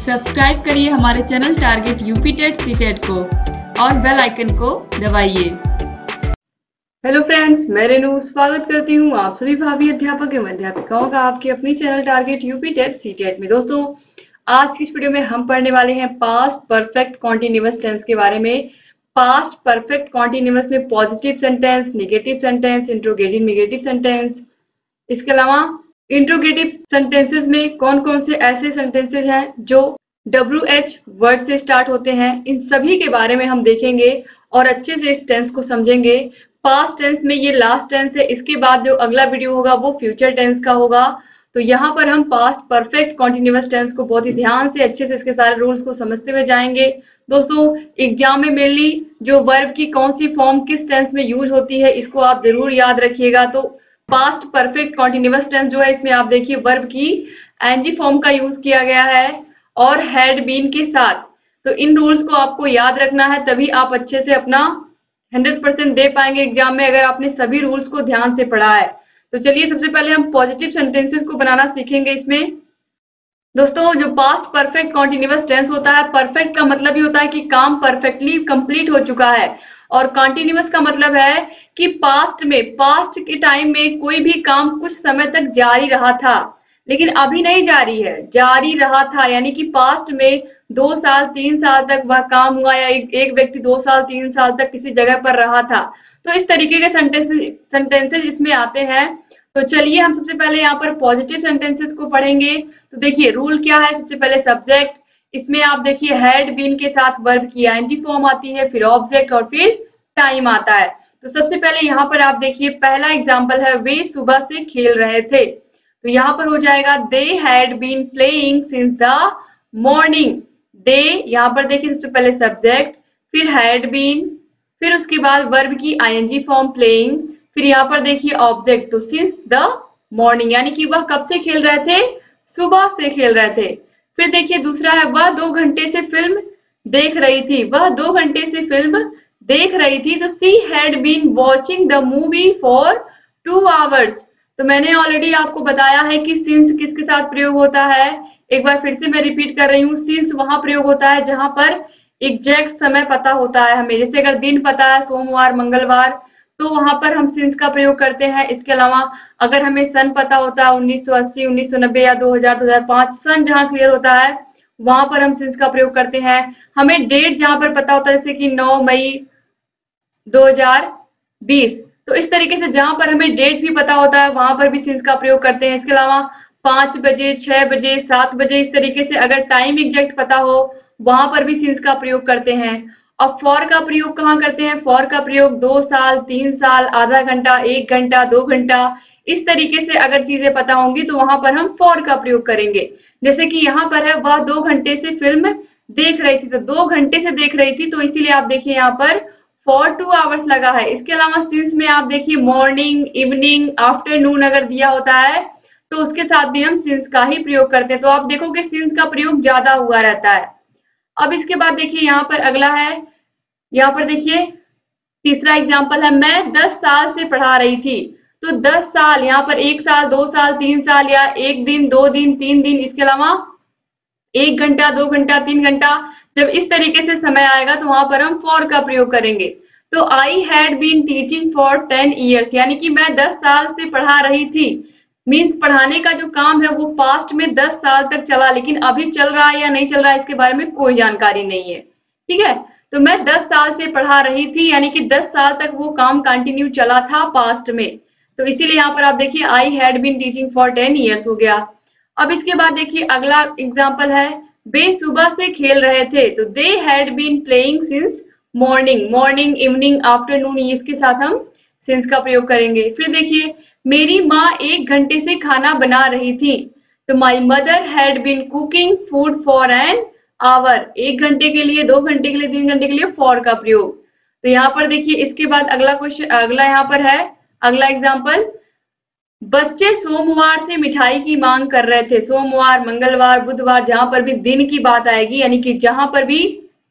Subscribe करिए हमारे channel target UP TET CTET को और बेल आइकन को दबाइए। हेलो फ्रेंड्स, मैं रेनू स्वागत करती हूँ आप सभी भावी अध्यापक एवं अध्यापिकाओं का आपके अपनी channel target UP TET CTET में। दोस्तों, आज की इस वीडियो में हम पढ़ने वाले हैं पास्ट परफेक्ट कॉन्टिन्यूअस टेंस के बारे में। पास्ट परफेक्ट कॉन्टिन्यूअस में positive sentence, negative sentence, interrogative negative sentence, इसके अलावा इंट्रोगेटिव सेंटेंसेस में कौन कौन से ऐसे सेंटेंसेस हैं जो WH वर्ड से स्टार्ट होते हैं, इन सभी के बारे में हम देखेंगे और अच्छे से इस टेंस को समझेंगे। पास्ट टेंस में ये लास्ट टेंस है, इसके बाद जो अगला वीडियो होगा वो फ्यूचर टेंस का होगा। तो यहाँ पर हम पास्ट परफेक्ट कॉन्टिन्यूअस टेंस को बहुत ही ध्यान से अच्छे से इसके सारे रूल्स को समझते हुए जाएंगे। दोस्तों, एग्जाम में मेनली जो वर्ब की कौन सी फॉर्म किस टेंस में यूज होती है, इसको आप जरूर याद रखिएगा। तो पास्ट परफेक्ट कॉन्टिन्यूअस टेंस जो है, इसमें आप देखिए वर्ब की एनजी फॉर्म का यूज किया गया है और हैड बीन के साथ। तो इन रूल्स को आपको याद रखना है, तभी आप अच्छे से अपना 100% दे पाएंगे एग्जाम में, अगर आपने सभी रूल्स को ध्यान से पढ़ा है। तो चलिए सबसे पहले हम पॉजिटिव सेंटेंसेस को बनाना सीखेंगे इसमें। दोस्तों, जो पास्ट परफेक्ट कॉन्टिन्यूअस टेंस होता है, परफेक्ट का मतलब ही होता है कि काम परफेक्टली कंप्लीट हो चुका है, और कॉन्टिन्यूअस का मतलब है कि पास्ट के टाइम में कोई भी काम कुछ समय तक जारी रहा था लेकिन अभी नहीं जारी है, जारी रहा था। यानी कि पास्ट में 2 साल 3 साल तक वह काम हुआ, या एक व्यक्ति 2 साल 3 साल तक किसी जगह पर रहा था। तो इस तरीके के सेंटेंसेस इसमें आते हैं। तो चलिए हम सबसे पहले यहाँ पर पॉजिटिव सेंटेंसेस को पढ़ेंगे। तो देखिए रूल क्या है। सबसे पहले सब्जेक्ट, इसमें आप देखिए हैड बीन के साथ वर्ब की आईएनजी फॉर्म आती है, फिर ऑब्जेक्ट और फिर टाइम आता है। तो सबसे पहले यहाँ पर आप देखिए पहला एग्जांपल है, वे सुबह से खेल रहे थे। तो यहाँ पर हो जाएगा they had been playing since the morning. They, यहाँ पर देखिए सबसे पहले सब्जेक्ट, फिर हैड बीन, फिर उसके बाद वर्ब की आईएनजी फॉर्म प्लेइंग, फिर यहाँ पर देखिए ऑब्जेक्ट, तो सिंस द मॉर्निंग, यानी कि वह कब से खेल रहे थे, सुबह से खेल रहे थे। फिर देखिए दूसरा है, वह 2 घंटे से फिल्म देख रही थी। वह 2 घंटे से फिल्म देख रही थी। तो she had been watching the movie for 2 hours. तो मैंने ऑलरेडी आपको बताया है कि सिंस किसके साथ प्रयोग होता है। एक बार फिर से मैं रिपीट कर रही हूँ, सिंस वहां प्रयोग होता है जहां पर एग्जैक्ट समय पता होता है हमें। जैसे अगर दिन पता है सोमवार मंगलवार, तो वहां पर हम सिंस का प्रयोग करते हैं। इसके अलावा अगर हमें सन पता होता है 1980, 1990 या 2000, 2005, सन जहां क्लियर होता है वहां पर हम सिंस का प्रयोग करते हैं। हमें डेट जहां पर पता होता है, जैसे कि 9 मई 2020, तो इस तरीके से जहां पर हमें डेट भी पता होता है वहां पर भी सिंस का प्रयोग करते हैं। इसके अलावा 5 बजे, 6 बजे, 7 बजे, इस तरीके से अगर टाइम एग्जैक्ट पता हो वहां पर भी सिंस का प्रयोग करते हैं। अब फॉर का प्रयोग कहाँ करते हैं? फॉर का प्रयोग 2 साल, 3 साल, आधा घंटा, 1 घंटा, 2 घंटा, इस तरीके से अगर चीजें पता होंगी तो वहां पर हम फॉर का प्रयोग करेंगे। जैसे कि यहाँ पर है, वह 2 घंटे से फिल्म देख रही थी। तो 2 घंटे से देख रही थी, तो इसीलिए आप देखिए यहाँ पर फॉर 2 आवर्स लगा है। इसके अलावा सिंस में आप देखिए मॉर्निंग, इवनिंग, आफ्टरनून अगर दिया होता है तो उसके साथ भी हम सिंस का ही प्रयोग करते हैं। तो आप देखोगे सिंस का प्रयोग ज्यादा हुआ रहता है। अब इसके बाद देखिए यहाँ पर अगला है, यहाँ पर देखिए तीसरा एग्जाम्पल है, मैं 10 साल से पढ़ा रही थी। तो 10 साल, यहाँ पर 1 साल, 2 साल, 3 साल, या 1 दिन, 2 दिन, 3 दिन, इसके अलावा 1 घंटा, 2 घंटा, 3 घंटा, जब इस तरीके से समय आएगा तो वहां पर हम फॉर का प्रयोग करेंगे। तो I had been teaching for 10 years, यानी कि मैं 10 साल से पढ़ा रही थी। मीन्स पढ़ाने का जो काम है वो पास्ट में 10 साल तक चला, लेकिन अभी चल रहा है या नहीं चल रहा है इसके बारे में कोई जानकारी नहीं है। ठीक है, तो मैं 10 साल से पढ़ा रही थी, यानी कि 10 साल तक वो काम कंटिन्यू चला था पास्ट में। तो इसीलिए यहाँ पर आप देखिए I had been teaching for 10 years हो गया। अब इसके बाद देखिए अगला एग्जाम्पल है, वे सुबह से खेल रहे थे। तो they had been playing since morning. Morning, evening, afternoon, इसके साथ हम सिंस का प्रयोग करेंगे। फिर देखिए, मेरी माँ 1 घंटे से खाना बना रही थी। तो my mother had been cooking food for an hour. 1 घंटे के लिए, 2 घंटे के लिए, 3 घंटे के लिए फॉर का प्रयोग। तो यहाँ पर देखिए इसके बाद अगला क्वेश्चन, अगला यहाँ पर है अगला एग्जाम्पल, बच्चे सोमवार से मिठाई की मांग कर रहे थे। सोमवार, मंगलवार, बुधवार, जहां पर भी दिन की बात आएगी, यानी कि जहां पर भी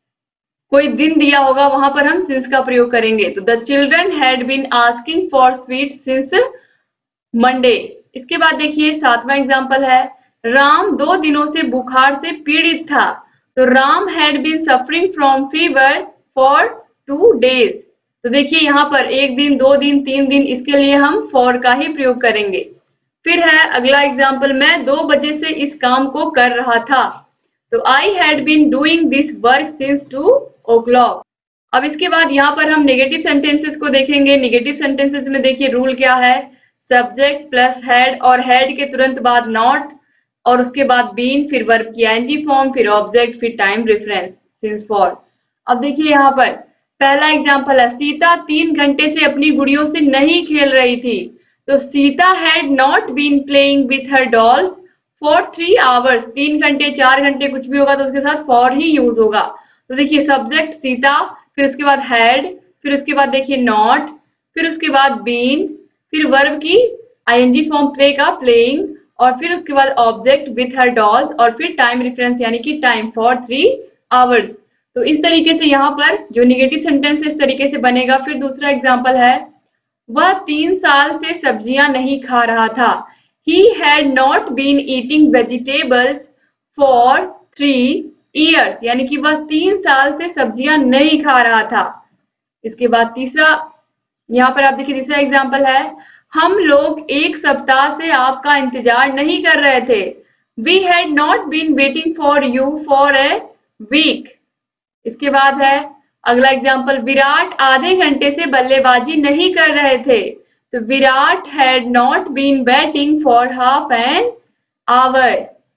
कोई दिन दिया होगा वहां पर हम सिंस का प्रयोग करेंगे। तो the children had been asking for sweet since Monday. इसके बाद देखिए 7वां एग्जाम्पल है, राम 2 दिनों से बुखार से पीड़ित था। तो Ram had been suffering from fever for 2 days। तो देखिए यहाँ पर 1 दिन, 2 दिन, 3 दिन, इसके लिए हम फॉर का ही प्रयोग करेंगे। फिर है अगला एग्जाम्पल, मैं 2 बजे से इस काम को कर रहा था। तो I had been doing this work since 2 o'clock। अब इसके बाद यहाँ पर हम नेगेटिव सेंटेंसेस को देखेंगे। नेगेटिव सेंटेंसेस में देखिए रूल क्या है, सब्जेक्ट प्लस हैड और हैड के तुरंत बाद नॉट और उसके बाद बीन, फिर वर्ब की आईएनजी फॉर्म, फिर ऑब्जेक्ट, फिर टाइम रेफरेंस सिंस फॉर। अब देखिए यहाँ पर पहला एग्जाम्पल है, सीता 3 घंटे से अपनी गुड़ियों से नहीं खेल रही थी। तो Sita had not been playing with her dolls for 3 hours। 3 घंटे, 4 घंटे कुछ भी होगा तो उसके साथ फॉर ही यूज होगा। तो देखिए सब्जेक्ट सीता, फिर उसके बाद हैड, फिर उसके बाद देखिए नॉट, फिर उसके बाद बीन, फिर वर्ब की आईएनजी फॉर्म प्ले का प्लेइंग, और फिर उसके बाद ऑब्जेक्ट विथ हर डॉल्स, और फिर टाइम रेफरेंस यानी कि टाइम फॉर 3 hours। तो इस तरीके से यहाँ पर जो निगेटिव सेंटेंस इस तरीके से बनेगा। फिर दूसरा एग्जाम्पल है, वह 3 साल से सब्जियां नहीं खा रहा था। He had not been eating vegetables for 3 years। यानी कि वह 3 साल से सब्जियां नहीं खा रहा था। इसके बाद तीसरा, यहाँ पर आप देखिए तीसरा एग्जाम्पल है, हम लोग 1 सप्ताह से आपका इंतजार नहीं कर रहे थे। We had not been waiting for you for a week। इसके बाद है अगला एग्जाम्पल, विराट आधे घंटे से बल्लेबाजी नहीं कर रहे थे। तो Virat had not been batting for half an hour.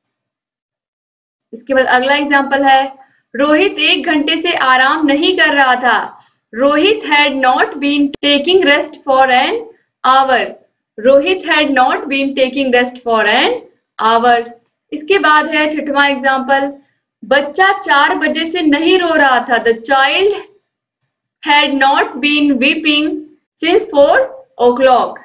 इसके बाद अगला एग्जाम्पल है, रोहित 1 घंटे से आराम नहीं कर रहा था। Rohit had not been taking rest for an hour. Rohit had not been taking rest for an hour. इसके बाद है छठवां एग्जाम्पल, बच्चा 4 बजे से नहीं रो रहा था। The child had not been weeping since 4 o'clock।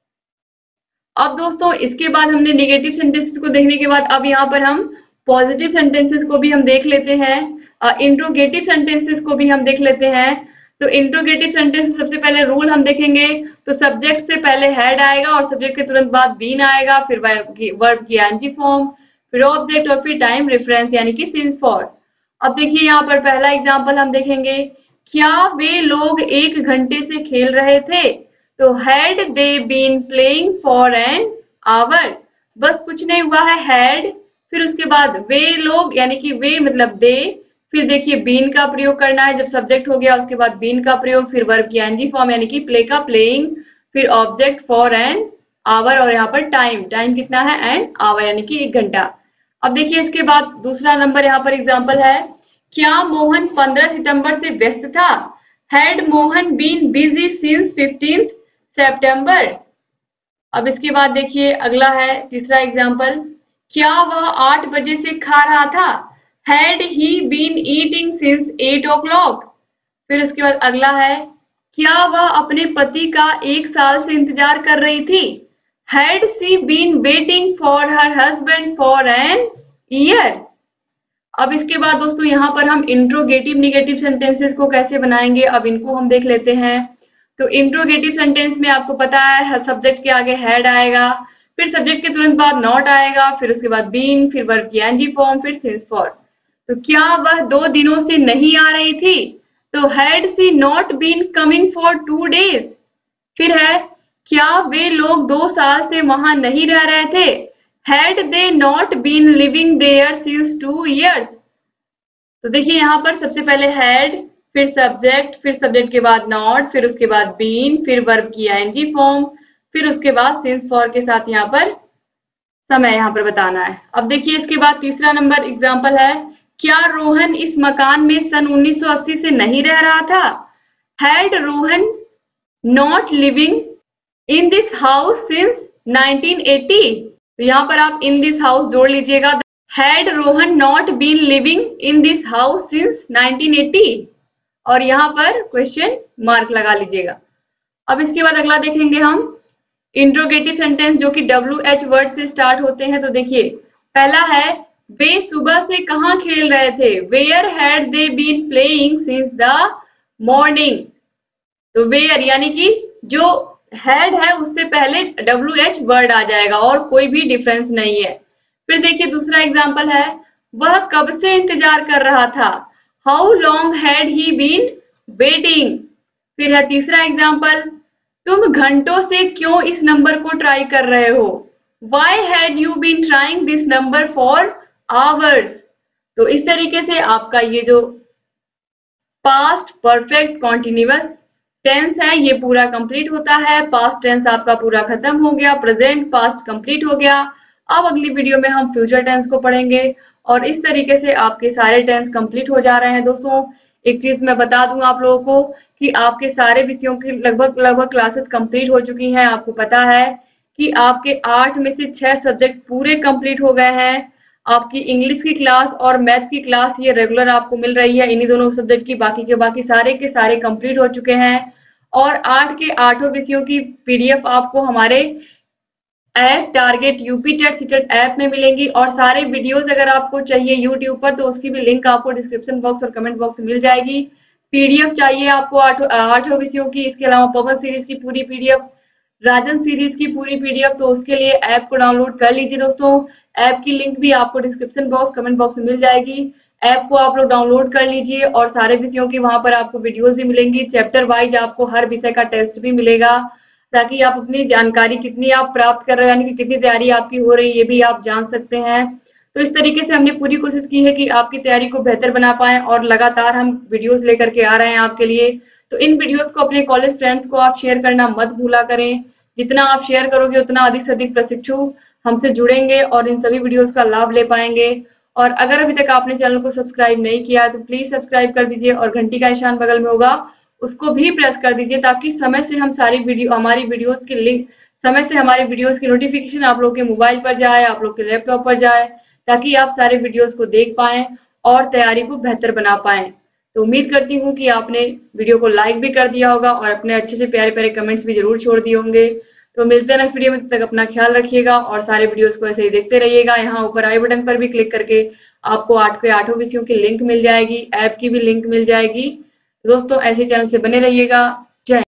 अब दोस्तों इसके बाद हमने नेगेटिव सेंटेंसेस को देखने के बाद अब यहाँ पर हम पॉजिटिव सेंटेंसेस को भी हम देख लेते हैं, इंट्रोगेटिव सेंटेंसेस को भी हम देख लेते हैं। तो इंट्रोगेटिव सेंटेंस सबसे पहले रूल हम देखेंगे। तो सब्जेक्ट से पहले हैड आएगा और सब्जेक्ट के तुरंत बाद बीन आएगा, फिर वर्ब की आईएनजी फॉर्म, फिर ऑब्जेक्ट और फिर टाइम रेफरेंस यानी कि सिंस फॉर। अब देखिए यहाँ पर पहला एग्जाम्पल हम देखेंगे, क्या वे लोग 1 घंटे से खेल रहे थे। तो had they been playing for an hour. बस कुछ नहीं हुआ है, हैड, फिर उसके बाद वे लोग यानी कि वे मतलब दे, फिर देखिए बीन का प्रयोग करना है जब सब्जेक्ट हो गया, उसके बाद बीन का प्रयोग, फिर वर्ब की आईएनजी फॉर्म यानी कि प्ले का प्लेइंग, फिर ऑब्जेक्ट फॉर एन आवर, और यहाँ पर टाइम, टाइम कितना है एन आवर यानी कि 1 घंटा। अब देखिए इसके बाद दूसरा नंबर यहाँ पर एग्जाम्पल है, क्या मोहन 15 सितंबर से व्यस्त था। Had Mohan been busy since 15 September. अब इसके बाद देखिए अगला है तीसरा एग्जाम्पल, क्या वह 8 बजे से खा रहा था। Had he been eating since 8 o'clock। फिर उसके बाद अगला है, क्या वह अपने पति का 1 साल से इंतजार कर रही थी। Had she been waiting for her husband for an year. अब इसके बाद दोस्तों यहाँ पर हम इंट्रोगेटिव निगेटिव सेंटेंसेस को कैसे बनाएंगे, अब इनको हम देख लेते हैं। तो इंट्रोगेटिव सेंटेंस में आपको पता है सब्जेक्ट के आगे हैड आएगा, फिर सब्जेक्ट के तुरंत बाद नॉट आएगा, फिर उसके बाद बीन, फिर वर्ब की आईएनजी फॉर्म, फिर सिंस फॉर। तो क्या वह 2 दिनों से नहीं आ रही थी। तो had she not been coming for 2 days। फिर है, क्या वे लोग 2 साल से वहां नहीं रह रहे थे। Had they not been living there since 2 years। तो देखिए यहाँ पर सबसे पहले हैड, फिर सब्जेक्ट, फिर सब्जेक्ट के बाद नॉट, फिर उसके बाद बीन, फिर वर्ब की आईएनजी फॉर्म, फिर उसके बाद सिंस फॉर के साथ यहाँ पर समय यहाँ पर बताना है। अब देखिए इसके बाद तीसरा नंबर एग्जाम्पल है, क्या रोहन इस मकान में सन 1980 से नहीं रह रहा था। Had Rohan not living in this house since 1980। तो यहाँ पर आप इन दिस हाउस जोड़ लीजिएगा। Had Rohan not been living in this house since 1980, और यहाँ पर क्वेश्चन मार्क लगा लीजिएगा। अब इसके बाद अगला देखेंगे हम इंट्रोगेटिव सेंटेंस जो कि WH वर्ड से स्टार्ट होते हैं। तो देखिए पहला है, वे सुबह से कहाँ खेल रहे थे। Where had they been playing since the morning. तो वेयर यानी कि जो हैड है उससे पहले WH वर्ड आ जाएगा और कोई भी डिफरेंस नहीं है। फिर देखिए दूसरा एग्जाम्पल है, वह कब से इंतजार कर रहा था। How long had he been waiting. फिर है तीसरा एग्जाम्पल, तुम घंटों से क्यों इस नंबर को ट्राई कर रहे हो। Why had you been trying this number for hours. तो इस तरीके से आपका ये जो पास्ट परफेक्ट कॉन्टिन्यूअस टेंस है ये पूरा कंप्लीट होता है। पास्ट टेंस आपका पूरा खत्म हो गया, प्रेजेंट पास्ट कंप्लीट हो गया। अब अगली वीडियो में हम फ्यूचर टेंस को पढ़ेंगे और इस तरीके से आपके सारे टेंस कंप्लीट हो जा रहे हैं। दोस्तों एक चीज मैं बता दूं आप लोगों को कि आपके सारे विषयों की लगभग क्लासेस कंप्लीट हो चुकी हैं। आपको पता है कि आपके 8 में से 6 सब्जेक्ट पूरे कंप्लीट हो गए हैं। आपकी इंग्लिश की क्लास और मैथ की क्लास ये रेगुलर आपको मिल रही है इन्हीं दोनों सब्जेक्ट की। बाकी के बाकी सारे के सारे कंप्लीट हो चुके हैं और 8 के 8 विषयों की पीडीएफ आपको हमारे app target UP TET CTET app में मिलेंगी। और सारे वीडियोस अगर आपको चाहिए यूट्यूब पर तो उसकी भी लिंक आपको डिस्क्रिप्शन बॉक्स और कमेंट बॉक्स में मिल जाएगी। पीडीएफ चाहिए आपको 8 विषयों की, इसके अलावा पवन सीरीज की पूरी पीडीएफ, राजन सीरीज की पूरी पीडीएफ, तो उसके लिए ऐप को डाउनलोड कर लीजिए दोस्तों। ऐप की लिंक भी आपको डिस्क्रिप्शन बॉक्स कमेंट बॉक्स में मिल जाएगी। ऐप को आप लोग डाउनलोड कर लीजिए और सारे विषयों की वहां पर आपको वीडियोस भी मिलेंगी। चैप्टर वाइज आपको हर विषय का टेस्ट भी मिलेगा ताकि आप अपनी जानकारी कितनी आप प्राप्त कर रहे हो यानी कि कितनी तैयारी आपकी हो रही है ये भी आप जान सकते हैं। तो इस तरीके से हमने पूरी कोशिश की है कि आपकी तैयारी को बेहतर बना पाए और लगातार हम वीडियोस लेकर के आ रहे हैं आपके लिए। तो इन वीडियोस को अपने कॉलेज फ्रेंड्स को आप शेयर करना मत भूला करें। जितना आप शेयर करोगे उतना अधिक से अधिक प्रशिक्षु हमसे जुड़ेंगे और इन सभी वीडियोस का लाभ ले पाएंगे। और अगर अभी तक आपने चैनल को सब्सक्राइब नहीं किया है तो प्लीज सब्सक्राइब कर दीजिए और घंटी का निशान बगल में होगा उसको भी प्रेस कर दीजिए ताकि समय से हम सारी हमारी वीडियोस की लिंक समय से हमारी वीडियोस की नोटिफिकेशन आप लोग के मोबाइल पर जाए, आप लोग के लैपटॉप पर जाए ताकि आप सारे वीडियोस को देख पाएं और तैयारी को बेहतर बना पाएं। तो उम्मीद करती हूँ कि आपने वीडियो को लाइक भी कर दिया होगा और अपने अच्छे से प्यारे प्यारे कमेंट्स भी जरूर छोड़ दिए होंगे। तो मिलते हैं नेक्स्ट वीडियो में, तब तक अपना ख्याल रखिएगा और सारे वीडियोस को ऐसे ही देखते रहिएगा। यहाँ ऊपर आई बटन पर भी क्लिक करके आपको 8 के 8 विषयों की लिंक मिल जाएगी, ऐप की भी लिंक मिल जाएगी। दोस्तों ऐसे चैनल से बने रहिएगा।